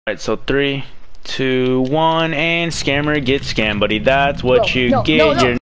Alright, so 3, 2, 1, and scammer gets scammed, buddy. That's what you get. You're